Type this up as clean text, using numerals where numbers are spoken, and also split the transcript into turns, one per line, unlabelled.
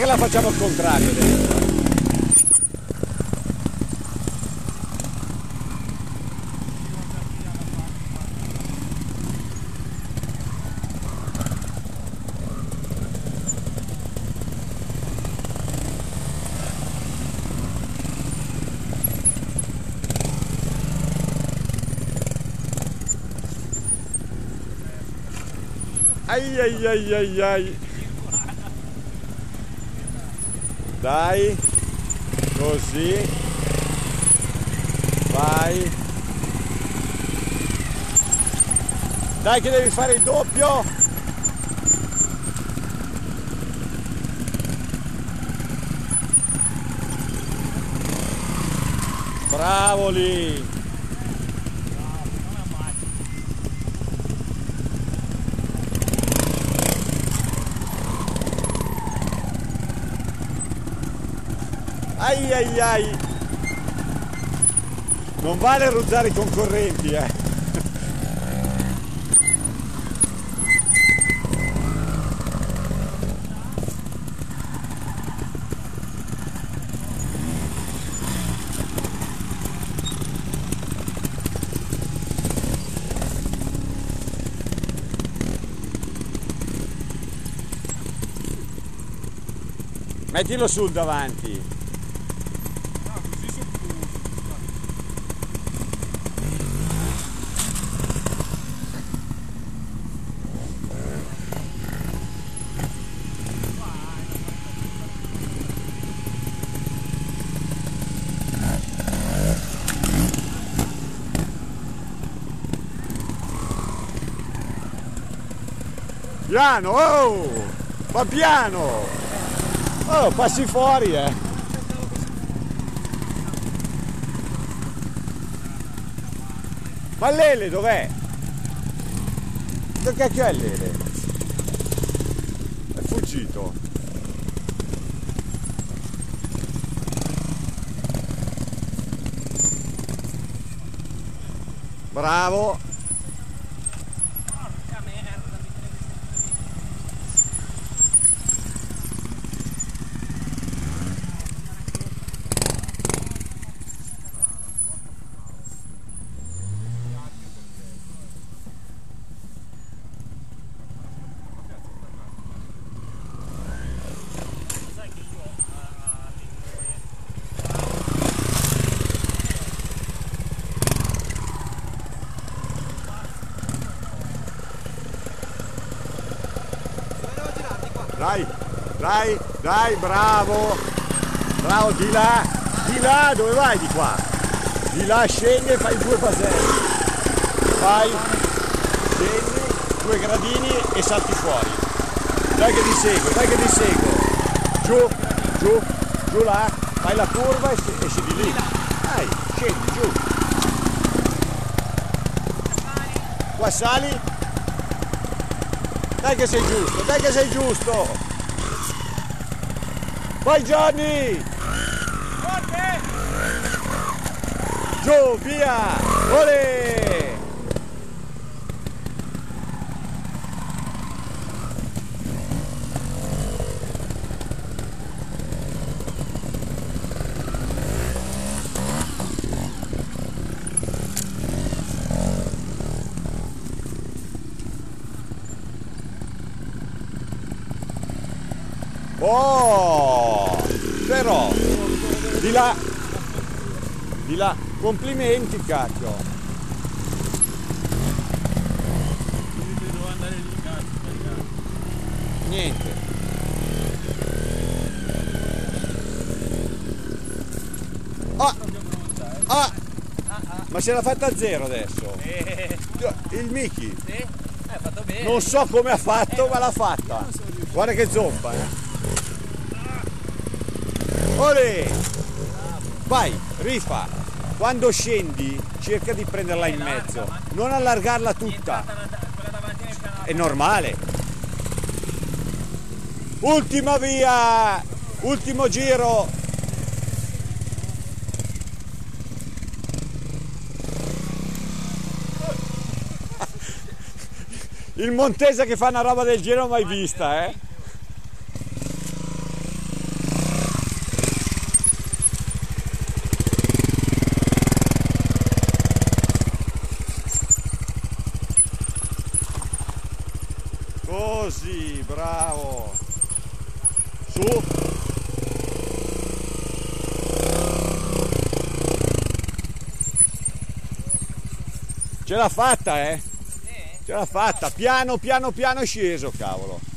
che la facciamo al contrario adesso. Ai ai ai ai ai. Dai, così, vai, dai che devi fare il doppio. Bravo lì. Ai ai ai. Non vale ruzzare i concorrenti, Mettilo sul davanti. Piano, oh! Ma piano! Oh, passi fuori, Ma l'ele dov'è? Che cacchio è l'ele? È fuggito. Bravo! Dai, dai, dai, bravo, bravo, di là, dove vai di qua? Di là scendi e fai 2 baselli, vai, scendi, 2 gradini e salti fuori, dai che ti seguo, giù là, fai la curva e scendi lì, dai, scendi giù, qua sali. Dai che sei giusto! Vai Gianni! Giù, via! Olè! Oh, però di là, complimenti cacchio.
Devo andare lì, cacchio.
Niente. Ma se l'ha fatta a 0 adesso. Il Miki.
Sì? Fatto bene.
Non so come ha fatto, ma l'ha fatta. Guarda che zoppa, Olè! Vai, rifà. Quando scendi cerca di prenderla in mezzo, non allargarla tutta. È normale. Ultima via! Ultimo giro! Il Montese che fa una roba del genere mai vista, bravo. Su. Ce l'ha fatta, eh? Ce l'ha fatta. Piano piano piano è sceso, cavolo.